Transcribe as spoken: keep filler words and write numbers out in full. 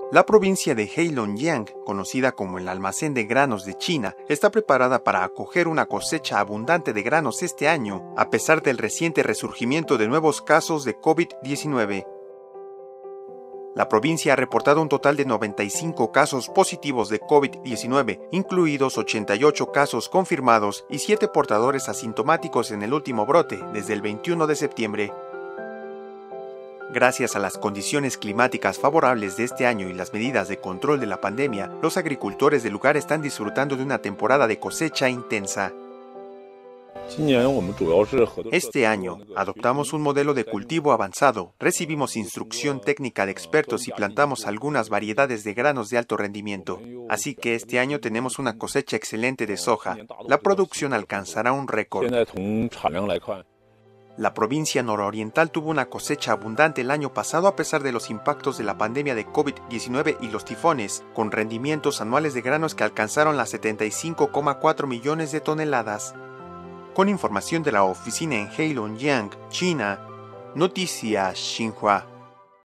La provincia de Heilongjiang, conocida como el almacén de granos de China, está preparada para acoger una cosecha abundante de granos este año, a pesar del reciente resurgimiento de nuevos casos de COVID diecinueve. La provincia ha reportado un total de noventa y cinco casos positivos de COVID diecinueve, incluidos ochenta y ocho casos confirmados y siete portadores asintomáticos en el último brote desde el veintiuno de septiembre. Gracias a las condiciones climáticas favorables de este año y las medidas de control de la pandemia, los agricultores del lugar están disfrutando de una temporada de cosecha intensa. Este año, adoptamos un modelo de cultivo avanzado, recibimos instrucción técnica de expertos y plantamos algunas variedades de granos de alto rendimiento. Así que este año tenemos una cosecha excelente de soja. La producción alcanzará un récord. La provincia nororiental tuvo una cosecha abundante el año pasado a pesar de los impactos de la pandemia de COVID diecinueve y los tifones, con rendimientos anuales de granos que alcanzaron las setenta y cinco coma cuatro millones de toneladas. Con información de la oficina en Heilongjiang, China, Noticias Xinhua.